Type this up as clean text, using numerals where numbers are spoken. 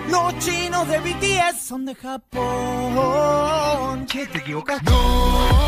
Los chinos de BTS son de Japón. Che, te equivocaste. No.